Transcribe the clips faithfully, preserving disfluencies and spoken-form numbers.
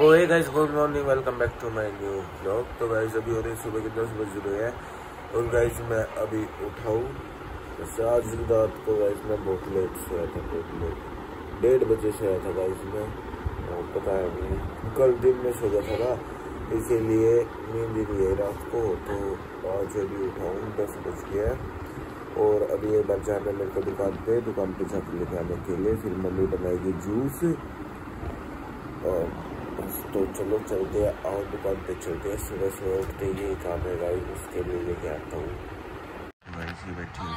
ओए guys, good morning, welcome back to my new blog. तो guys अभी हो रही सुबह के दस बज रहे हैं और गाइस मैं अभी उठाऊँ वैसे आज रात को गाइस मैं बहुत लेट से आया था, बहुत लेट डेढ़ बजे से आया था गाइस मैं, पता है नहीं कल दिन में सो गया था ना, इसीलिए नींद ही नहीं आई रात को। तो आज अभी उठाऊँ दस बज गया और अभी एक बार जाना मेरे को दुकान पे दुकान पे जाकर लेके आने के लिए, फिर मम्मी बनाएगी जूस और तो चलो चलते हैं, आओ दुकान पे चलते हैं। सुबह सुबह उठते ही काम है गाइस, उसके लिए लेके आता हूँ। बैठी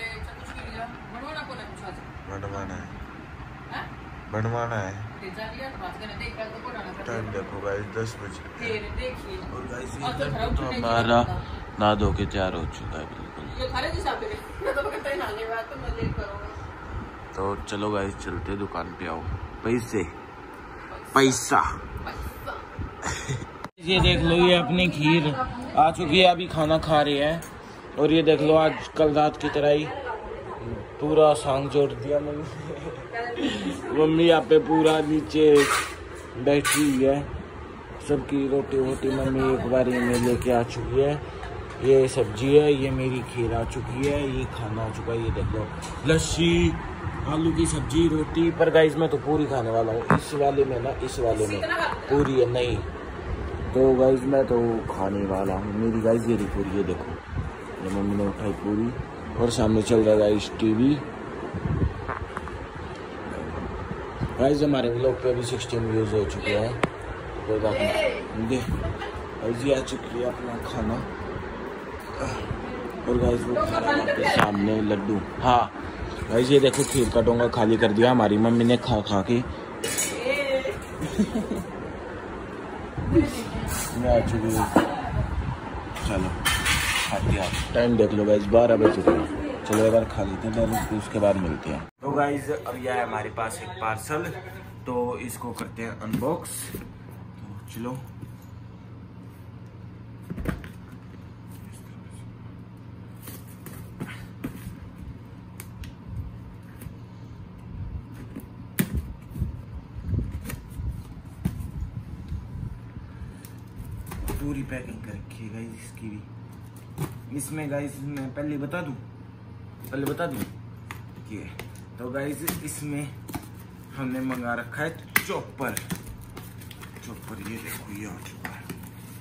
बनवाना है बनवाना है टाइम देखो गाइस दस बजे और गाइस तो हमारा नहा धो के तैयार हो चुका है बिल्कुल। तो चलो गाइस चलते दुकान पे, आओ पैसे पैसा ये देख लो, ये अपनी खीर आ चुकी है, अभी खाना खा रही है। और ये देख लो आज कल रात की तरह ही पूरा सांग जोड़ दिया मम्मी मम्मी यहाँ पे पूरा नीचे बैठी हुई है। सबकी रोटी वोटी मम्मी एक बार में लेके आ चुकी है। ये सब्जी है, ये मेरी खीर आ चुकी है, ये खाना आ चुका है। ये देख लो लस्सी, आलू की सब्जी, रोटी। पर गाइस मैं तो पूरी खाने वाला हूँ इस वाले में ना, इस वाले में पूरी है नहीं तो गाइस मैं तो खाने वाला हूँ। मेरी गाइस ये पूरी, ये देखो ये मम्मी ने उठाई पूरी और सामने चल रहा है गाइस टीवी। गाइस हमारे व्लॉग पे अभी सिक्सटीन व्यूज हो चुके हैं, कोई बात नहीं। देख गाइस ये आ चुकी है अपना खाना और गाइस वो पे सामने लड्डू। हाँ गाइस ये देखो खीर का डोंगा खाली कर दिया हमारी मम्मी ने खा खा के। चलो टाइम देख लो गाइस बारह बज चुके हैं, चलो एक बार खा लेते हैं उसके बाद मिलते हैं। तो गाइस अब यह है हमारे पास एक पार्सल, तो इसको करते हैं अनबॉक्स। तो चलो पूरी पैकिंग कर रखी है गाइस इसकी भी। इसमें गाइस मैं पहले बता दूं पहले बता दूं ये तो गाइस इसमें हमने मंगा रखा है चॉपर चॉपर ये देखो ये आ चुका है।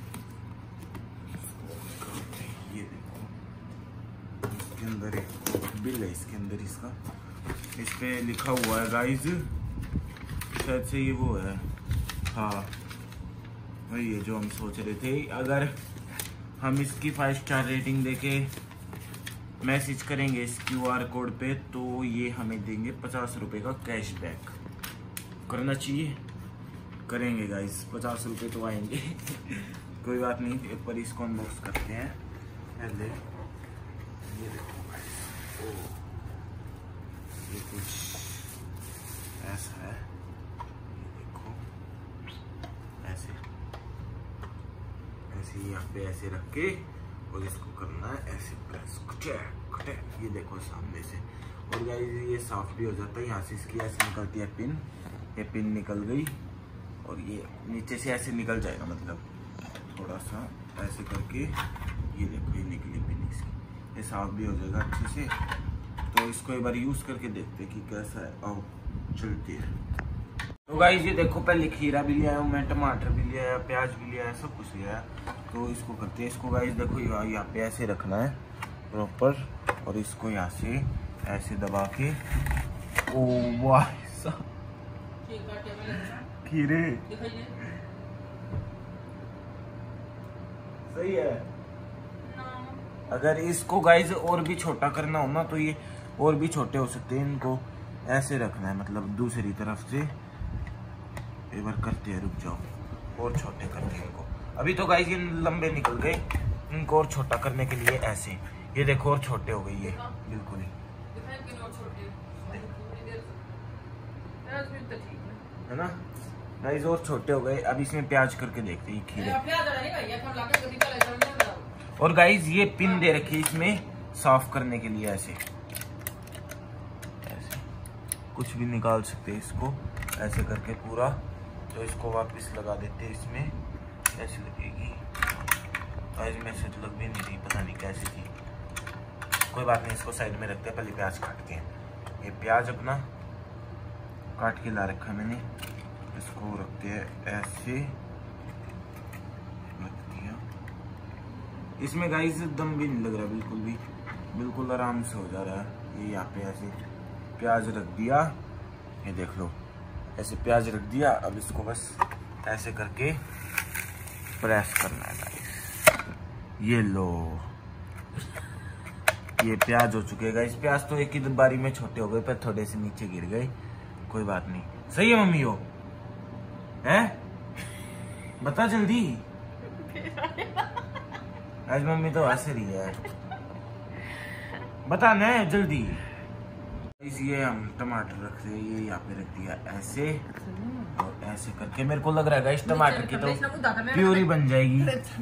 ये देखो इसके अंदर एक बिल है, इसके अंदर इसका इस पे लिखा हुआ है गाइस, शायद से ये वो है। हाँ वही है जो हम सोच रहे थे। अगर हम इसकी फाइव स्टार रेटिंग देके मैसेज करेंगे इस क्यू आर कोड पे तो ये हमें देंगे पचास रुपए का कैशबैक। करना चाहिए, करेंगे गाइस, पचास रुपए तो आएंगे कोई बात नहीं। एक बार इसको अनबॉक्स करते हैं पहले। ये देखो गाइस, ये कुछ ऐसा है, ये देखो ऐसे ऐसे यहाँ पे ऐसे रख के और इसको करना है ऐसे प्रेस, ये देखो सामने से। और गाइस ये साफ भी हो जाता है, यहाँ से इसकी ऐसे निकलती है पिन, ये पिन निकल गई और ये नीचे से ऐसे निकल जाएगा, मतलब थोड़ा सा ऐसे करके ये देखो ये निकली पिन इसकी, ये साफ भी हो जाएगा अच्छे से। तो इसको एक बार यूज करके देखते हैं कि कैसा है। आओ चलती है। तो गाइस ये देखो पहले खीरा भी लिया है मैं, टमाटर भी लिया है, प्याज भी लिया है, सब कुछ लिया है। तो इसको करते हैं, इसको गाइस देखो यहाँ पे ऐसे रखना है प्रॉपर और इसको यहाँ से ऐसे दबा के। ओ वाह खीरे सही है। अगर इसको गाइस और भी छोटा करना हो ना तो ये और भी छोटे हो सकते हैं। इनको ऐसे रखना है, मतलब दूसरी तरफ से। एक बार करते हैं, रुक जाओ और छोटे करते हैं इनको। अभी तो गाइस ये लंबे निकल गए, इनको और छोटा करने के लिए ऐसे ये देखो और छोटे हो गए ये बिल्कुल ही, है ना गाइस, और छोटे हो गए। अब इसमें प्याज करके देखते हैं खीरे। और गाइस ये पिन दे रखी है इसमें साफ करने के लिए, ऐसे ऐसे कुछ भी निकाल सकते हैं इसको ऐसे करके पूरा। तो इसको वापस लगा देते हैं इसमें। कैसे लगेगी गाइस? में से तो लग भी नहीं रही, पता नहीं कैसी थी। कोई बात नहीं, इसको साइड में रखते हैं। पहले प्याज काट के, ये प्याज अपना काट के ला रखा है मैंने, इसको रखते हैं ऐसे। रख दिया इसमें गाइस, दम भी नहीं लग रहा बिल्कुल भी, बिल्कुल आराम से हो जा रहा है। ये यहाँ पे ऐसे प्याज रख दिया, ये देख लो ऐसे प्याज रख दिया। अब इसको बस ऐसे करके प्रेस करना है गाइस। ये लो, ये प्याज हो चुके हैं गाइस। प्याज तो एक ही बारी में छोटे हो गए, पर थोड़े से नीचे गिर गए, कोई बात नहीं। सही है मम्मी? हो है? बता जल्दी। आज मम्मी तो हंस रही है, बता ना जल्दी। ये हम टमाटर रख रहे हैं, ये यहाँ पे रख दिया ऐसे और ऐसे करके। मेरे को लग रहा है इस टमाटर की तो प्यूरी बन जाएगी।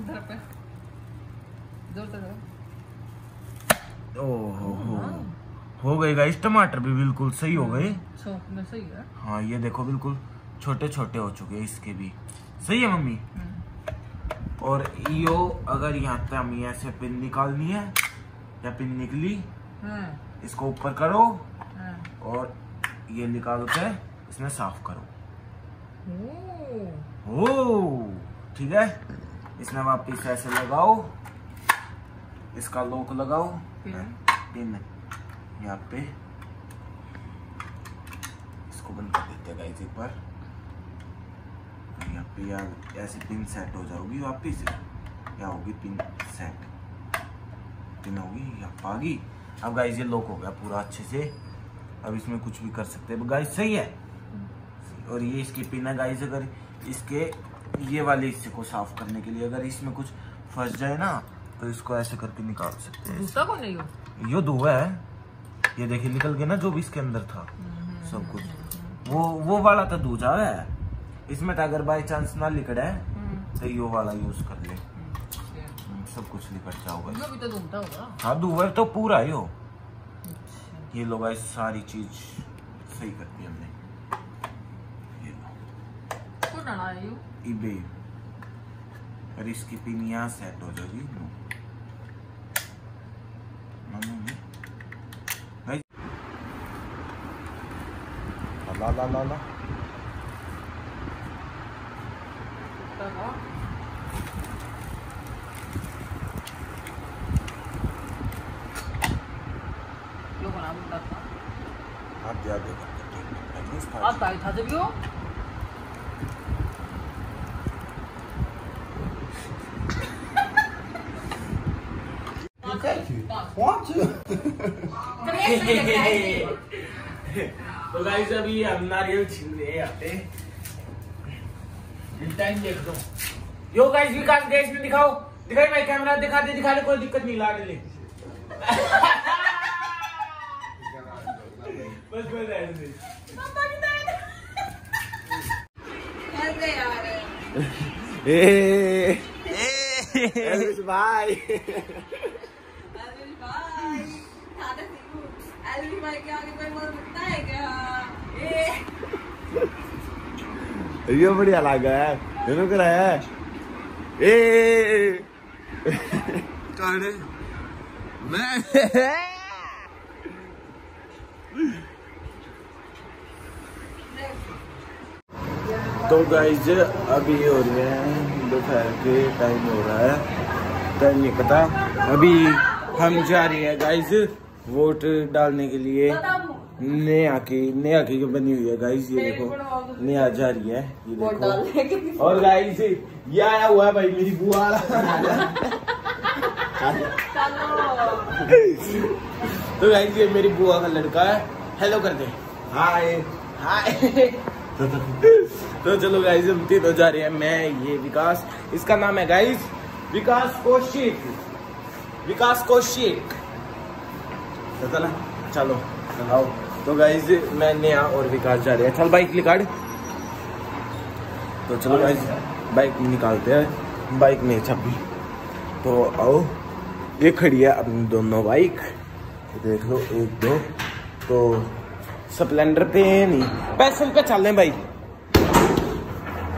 ओहो हो हो गए गाइस, टमाटर भी बिल्कुल सही हो गए। सही है। हाँ ये देखो बिल्कुल छोटे छोटे हो चुके हैं इसके भी। सही है मम्मी? और यो अगर यहाँ पे हमें ऐसे पिन निकालनी है, या पिन निकली, इसको ऊपर करो और ये निकाल के इसमें साफ करो। ओ ठीक है, इसमें वापिस ऐसे लगाओ, इसका लॉक लगाओ, पिन यहाँ पे, इसको बंद कर देते हैं गाइस एक बार। यहाँ पे यार ऐसे पिन सेट हो जाओगी वापिस, या होगी पिन सेट, पिन होगी या पागी। अब गाइस ये लॉक हो गया पूरा अच्छे से। अब इसमें कुछ भी कर सकते हैं गाइस। सही है। और ये इसकी पिन है गाइस। अगर इसके ये वाले हिस्से को साफ करने के लिए अगर इसमें कुछ फंस जाए ना, तो इसको ऐसे करके निकाल सकते हैं। दूसरा कौन है? यो यो धुआ है, ये देखिए निकल गया ना जो भी इसके अंदर था सब कुछ। वो वो वाला तो दूजा है, इसमें तो अगर बाई चांस ना लिकड़ा है तो यो वाला यूज कर ले, सब कुछ लिकट जाओगा। यो भी तो धुलता होगा। हाँ धुआ तो पूरा है यो। ये लो गाइस, सारी चीज सही कर दी हमने। ये लो कौन डाला है यो? ईबे। और इसकी पिन यहाँ सेट हो जाएगी। ला ला ला ला आप याद देखो आप ताई था जब यो तो गाइस अभी हम नारियल छीन रहे हैं यहाँ पे। टाइम देख दो। यो गाइस विकास गैस में दिखाओ, दिखाई भाई कैमरा दिखा दे, दिखा दे, कोई दिक्कत नहीं, ला ले। बस बस ऐसे ए ए भाई भाई के आगे कोई बोल सकता है क्या? ये बढ़िया लगा है, दोनों करा है। ए काड़े मैं तो गाइस अभी हो रहे हैं दोपहर के टाइम हो रहा है, टाइम नहीं पता। अभी हम जा रहे हैं गाइस वोट डालने के लिए। नेहा की नेहा की बनी हुई है गाइस, ये देखो नेहा जा रही है, ये देखो। और गाइस ये आया हुआ है भाई मेरी बुआ। तो गाइस ये मेरी बुआ का लड़का है, हेलो कर दे, हाय हाय। तो चलो गाइस हम तीनों जा रहे हैं, मैं ये विकास, इसका नाम है गाइस विकास कौशिक, विकास कौशिक। तो चला चलो आओ। तो गाइस मैं नेहा और विकास जा रहे हैं। चल बाइक निकाल। तो चलो गाइस बाइक निकालते हैं, बाइक में चाबी। तो आओ, ये खड़ी है अपनी दोनों बाइक, देख लो एक दो। तो स्प्लेंडर पे नहीं, पैशन पे चल रहे भाई।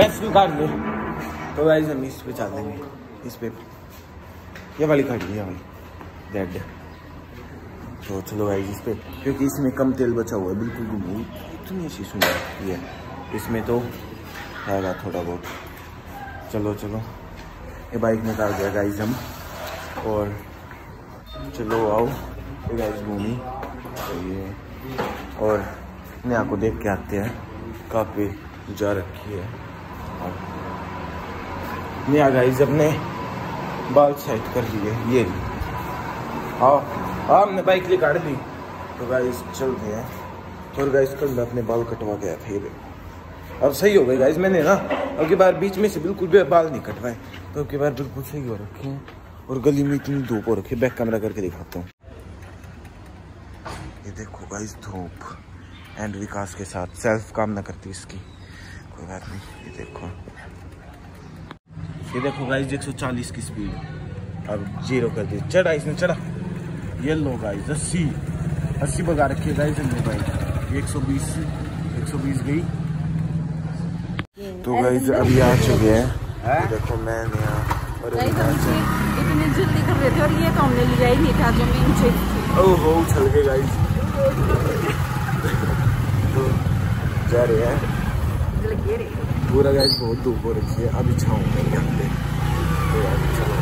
पेंसिल काट दे। तो गाइस हम इस पे चल देंगे, इस पे ये वाली खड़ी है भाई रेड। तो चलो गाइस इस पे, क्योंकि इसमें कम तेल बचा हुआ है, बिल्कुल भी नहीं, इतनी अच्छी सुंदर ये इसमें तो आएगा थोड़ा बहुत। चलो चलो ये बाइक निकाल दिया गाइस हम, और चलो आओ ये गाइस घूमी तो ये, और नया को देख के आते हैं काफ़ी जा रखी है। और नया गाइस अपने बाल सेट कर लिए, ये हाँ हाँ हमने बाइक ले काट दी। तो गाइस चलते हैं, और गाइस कल मैं अपने बाल कटवा गया था, ये अब सही हो गई गाइस। मैंने ना अब की बार बीच में से बिल्कुल भी बाल नहीं कटवाए, तो अब की बार बिल्कुल सही हो रखे हैं। और गली में इतनी धूप हो रखी है, बैक कैमरा करके दिखाता हूँ। ये देखो गाइस धूप, एंड विकास के साथ सेल्फ काम ना करती इसकी, कोई बात नहीं। ये देखो ये देखो गाइस एक सौ चालीस की स्पीड, अब जीरो कर दी, चढ़ा इसने चढ़ा। ये लो गाइस अस्सी अस्सी भगा रखी है गाइस हमने बाइक, एक सौ बीस एक सौ बीस गई। तो गाइस अभी आ चुके हैं, देखो मैं यहाँ और इतनी जल्दी कर रहे थे, और ये तो हमने लिया ही नहीं था जो नीचे। ओहो उछल के गाइस तो जा रहे हैं पूरा गाइस, बहुत धूप हो रखी है, अभी छाऊं नहीं आते। चलो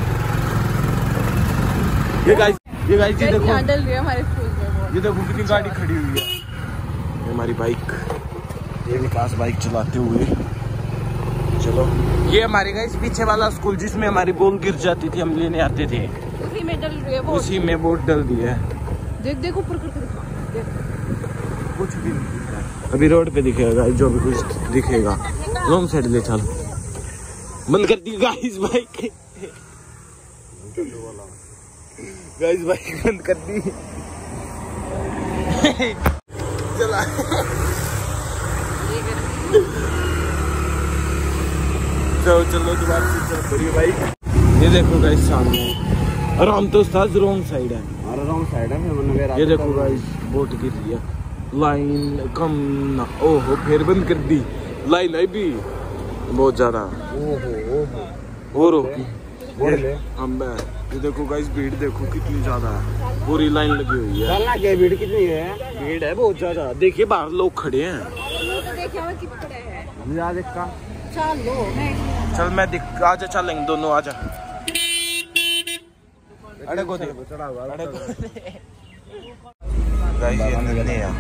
ये गाइस ये गाइस ये देखो डल रही है हमारे स्कूल में, ये देखो कितनी गाड़ी खड़ी हुई है। ये हमारी बाइक, ये विकास बाइक चलाते हुए। चलो ये हमारे गाइस पीछे वाला स्कूल जिसमें हमारी बॉल गिर जाती थी, हम लेने आते थे, उसी में डल रही है वो, उसी में बोट डल दी है। देख देख ऊपर करके दिखा, कुछ भी नहीं दिख रहा, अभी रोड पे दिखेगा जो भी कुछ दिखेगा। रॉन्ग साइड ले चल, बंद कर दी गाइस बाइक, गाइस बाइक बंद कर दी चला चलो चलो दोबारा से चल पड़ी बाइक। ये देखो गाइस सामने, और हम तो उस्ताद रॉन्ग साइड है, हमारा रॉन्ग साइड है। फिर ये देखो गाइस बोट गिर रही है, लाइन कम ना, ओहो फिर बंद कर दी लाइन है भी बहुत ज्यादा, ओहो ओहो और होगी हम। ये देखो गाइस भीड़ देखो कितनी ज्यादा है, पूरी लाइन लगी हुई है। चलना क्या भीड़ कितनी है? भीड़ है बहुत ज्यादा, देखिए बाहर लोग खड़े हैं। चलो चल मैं दिख आजा, चलेंगे दोनों आजा। अरे को दे चढ़ा हुआ अरे को गाइस ये नन्हे हैं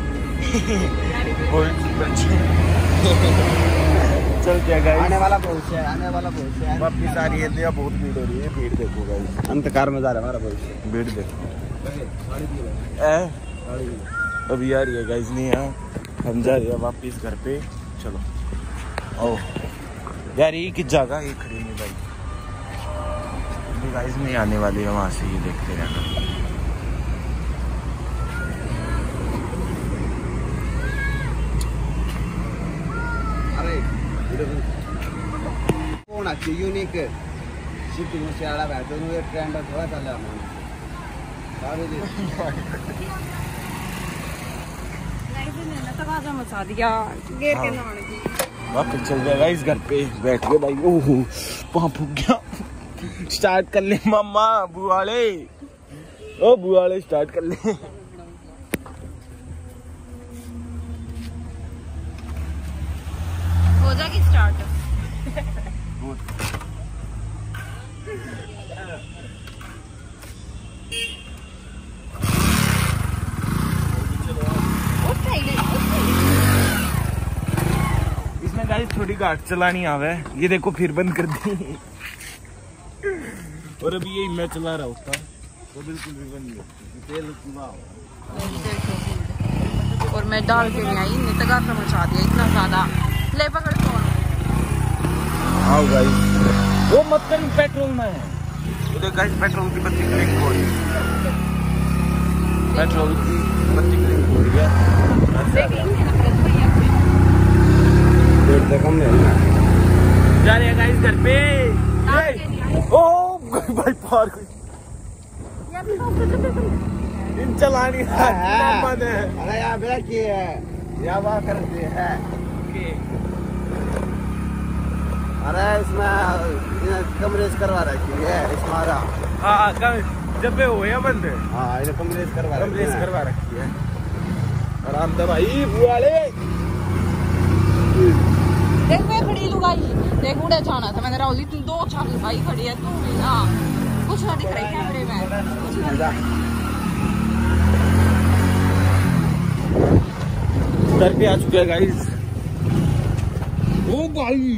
चल क्या गाइस, आने वाला भविष्य है, आने वाला भविष्य है। वापिस आ रही है, देखो बहुत भीड़ हो रही है। भीड़ देखो गाइस, अंधकार में जा रहा है हमारा भविष्य। भीड़ देखो ए अभी आ रही है गाइस, नहीं है हम जा रहे हैं वापिस घर पे। चलो आओ यार, ये किस जगह ये खड़ी नहीं भाई, गाइस नहीं आने वाली है वहां से, ये देखते रहना। अरे कौन अच्छी यूनिक सिटी में से आला बैठो नु एक ट्रेंड थोड़ा चल रहा है सारे दिन नहीं ना तो आजा मचा दिया गेर के नाम की। वापस चल गया गाइस घर पे, बैठ गए भाई। ओहो वहां फूक गया, स्टार्ट कर ले मामा बुआले, ओ बुआले स्टार्ट कर ले। हो जाएगी स्टार्ट। इसमें गाइस थोड़ी गाड़ी चलानी आवे, ये देखो फिर बंद कर दी और अभी यही मैं चला रहा होता तो बिल्कुल भी बंद नहीं, तेल और मैं डाल के नहीं आई, नहीं तगा तो मचा दिया इतना ज्यादा। ले पकड़ फोन। आओ गाइस, वो मत कर पेट्रोल में है, ये देख गाइस पेट्रोल की बत्ती ब्लिंक हो रही है, पेट्रोल की बत्ती ब्लिंक हो रही है। डेढ़ से कम नहीं जा रहे हैं गाइस घर पे। ओ भाई पार इन चलानी है। अरे यहाँ ब्रेक की है, यहाँ वहाँ करते हैं। अरे इसमें कमरेज करवा रखी है इसमारा। हाँ जब पे हो या बंद है। हाँ इन्हें कमरेज करवा कमरेज करवा रखी है। आराम दे भाई बुआले। देख मैं खड़ी लुगाई देख उड़े जाना था मैंने राहुल तू दो चार लुगाई खड़ी है तू भी ना कुछ ना दिख रही कैमरे में। घर पे आ चुके हैं गाइस। ओ भाई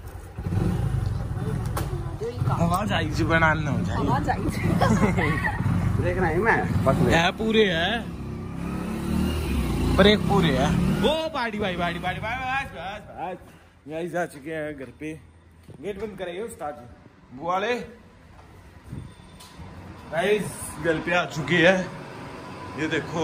आवाज आई जी बनाना हो जाए। आवाज आई देखना है मैं है पूरे है ब्रेक पूरे है। ओ बाड़ी बाड़ी बाड़ी बाड़ी बाड़ी गाइस आ चुके हैं घर पे। गेट बंद कराइए उस्ताद बुआले। गाइस घर पे आ चुके हैं। ये देखो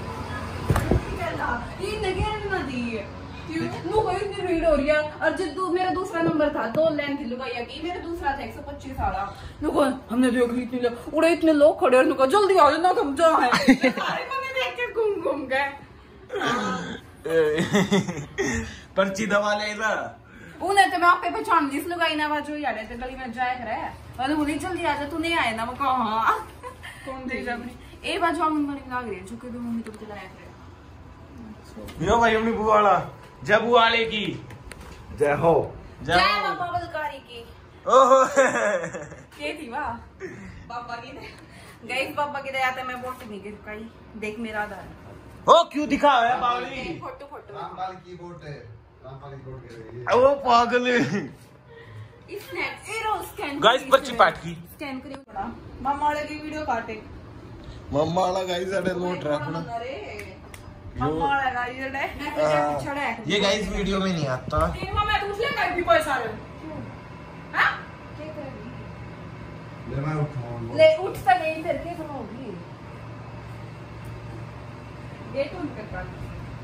ये नगेर ना दी है क्यों नु कोई इतनी रीड हो रही है। और जब दो मेरा दूसरा नंबर था दो लाइन थी लुगाइया की मेरा दूसरा था एक सौ पच्चीस वाला नु को हमने देख ली इतने लोग उड़े इतने लोग खड़े और नु को जल्दी आ जाओ तुम जा है सारे बंदे देख के घूम घूम गए। पर्ची दवा ले ना उन्हें तो मैं आपके पहचान जिस लुगाई ना बाजू यार ऐसे गली में जाए करे वाले बोली जल्दी आ जा तू नहीं आया ना मैं कहा हां कौन दे जा अपनी ए बाजू हम मरी लाग रही है झुके भी मम्मी तो चलाया करे। यो भाई अपनी बुआला जय बुआले की जय हो जय बाबा बलकारी की। ओहो के थी वाह बाबा की दे गाइस बाबा की दे आते मैं बोट नहीं गिर पाई देख मेरा आधार ओ क्यों दिखा है बावली फोटो फोटो रामपाल की बोट है रामपाल की बोट के लिए ओ पागल इसने एरो स्कैन गाइस पर्ची पाट की स्कैन करियो बड़ा मामा वाले की वीडियो काटे मम्मा वाला गाइस साडे लोट रखना मामा वाला गाइस साडे छड़ा है ये गाइस वीडियो में नहीं आता। तीन मैं दूसरे कर भी पैसा रे हां क्या करेगी ले मैं उठाऊं ले उठ तो नहीं इधर के होगी गेट ऑन कर पा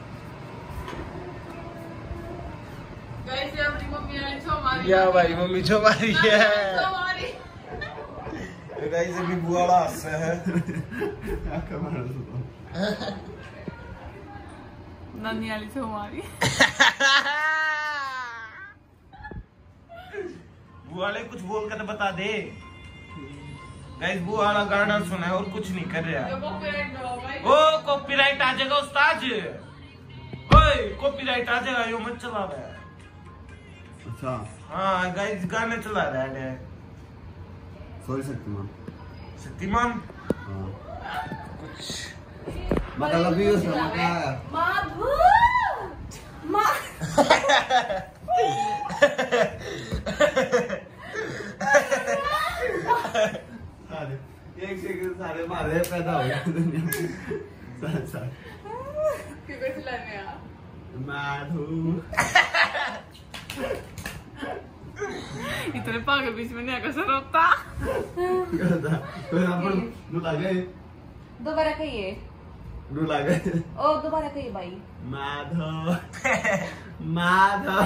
गाइस ये अपनी मम्मी आई छो मारी या भाई मम्मी छो मारी है छो मारी गाइस अभी बुआला हंस है नानी वाली छो मारी बुआले कुछ बोल कर बता दे। गाइस बुआला गाना सुना है और कुछ नहीं कर रहा। ओ कॉपीराइट आ जाएगा उस्ताद ओए कॉपीराइट आ जाएगा यो मत चला रहा है। अच्छा हाँ गाइस गाने चला रहा है सॉरी शक्तिमान शक्तिमान हाँ कुछ मतलब भी उस का माधु मां सारे एक सेकंड सारे मारे पैदा हो गए दुनिया सारे सारे क्यों चिल्लाने आ माधु इतने पागल बीच में नहीं आकर सर होता करता तो अपन नु लागे दोबारा कहिए नु लागे ओ दोबारा कहिए भाई माधव माधव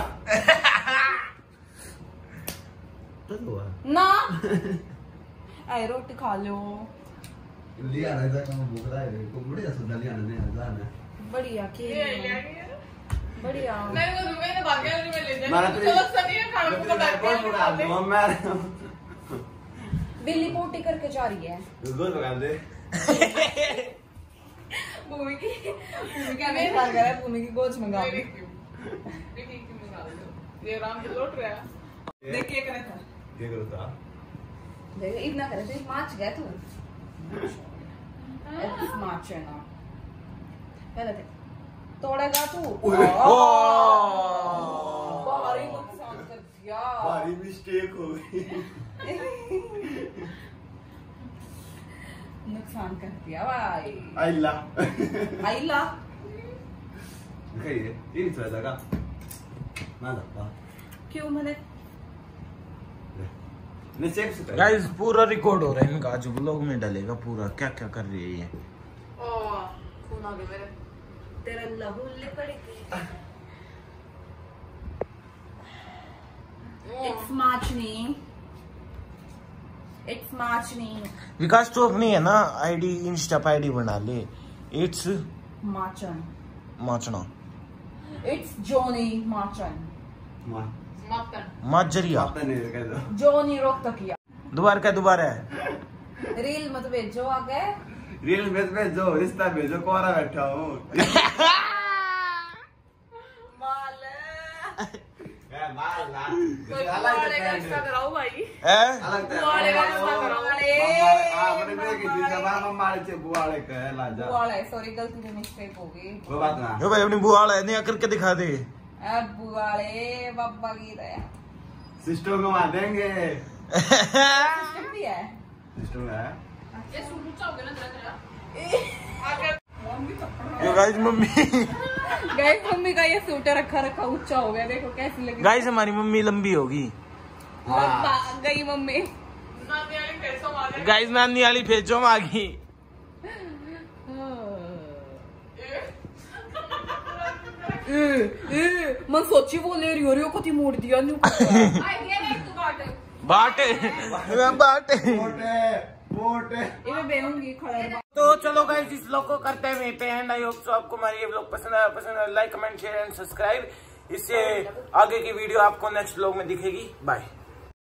तो हुआ ना ऐ रोटी खा लो लिया ना जगह में भूख रहा है को बढ़िया सुधा लिया ना नहीं जाना बढ़िया के बढ़िया नहीं वो रुपए ने भाग गया मैं ले मारा जाने चलो सनी है खाने को बता कौन बुला दो मैं बिल्ली पोटी करके जा रही है गोल लगा दे भूमि की भूमि का नहीं खा रहा है भूमि की गोच मंगा ली देखिए क्यों निकाल दो ये राम पे लौट रहा है देख के करे था क्या करो था देख इतना करे थे माच गया तू इस माच है ना पहले थे तोड़ेगा तू भारी नुकसान कर दिया भारी मिस्टेक हो गई नुकसान कर दिया भाई आइला आइला कहिए ये नहीं लगा ना लगा क्यों मैंने ने चेक से गाइस पूरा रिकॉर्ड हो रहा है इनका आज व्लॉग में डलेगा पूरा क्या क्या कर रही है ये ओ खून आ गया मेरे तेरा लहू लिपड़ेगी इट्स माचनी इट्स माचनी विकास चौक नहीं है ना आईडी इंस्टा पे आईडी बना ले इट्स माचन माचना इट्स जॉनी माचन मां मटन माजरिया आपने नहीं कह दो। जो नहीं रोकता किया। दोबारा क्या दोबारा है रील मत भेजो आगे। रील भेज भेजो, रिश्ता भेजो, कोरा बैठा हूँ। कोई वाले का रिश्ता कराओ भाई। हैं? अलग तरह बुआड़े का रिश्ता कराओ। आपने मेरे की जिसका बार मम्माड़े से बुआड़े का है लाजा। बुआड़ा है, सॉरी गलती से मिस्टेक हो गई। वो बात ना। यो भाई अपनी बुआ वाला है नहीं करके दिखा दे। अब बुआड़े बाबा की दया। सिस्टर को मार देंगे। सिस्टम भी है। सिस्टर है। ये सूट ऊंचा हो गया ना तेरा तेरा। आगे मम्मी थप्पड़। Yo guys mummy guys mummy का ये सूट रखा रखा ऊंचा हो गया, देखो कैसी लगी। गाइस हमारी मम्मी लंबी होगी। बाबा गई मम्मी। नानी वाली पैसों मारे। गाइस नानी वाली भेजो मागी। मन सोची वो ले रही हो रही हो कति मोड़ दिया न्यू। आई दिया ना तू बाटे। बाटे बाटे मोटे मोटे। ये मैं बेहूंगी खड़ा। तो चलो गाइस इस व्लॉग को करते हैं पे एंड आई होप सो आपको हमारी ये व्लॉग पसंद आया पसंद आया like comment share and subscribe. इससे आगे की वीडियो आपको नेक्स्ट व्लॉग में दिखेगी। बाय।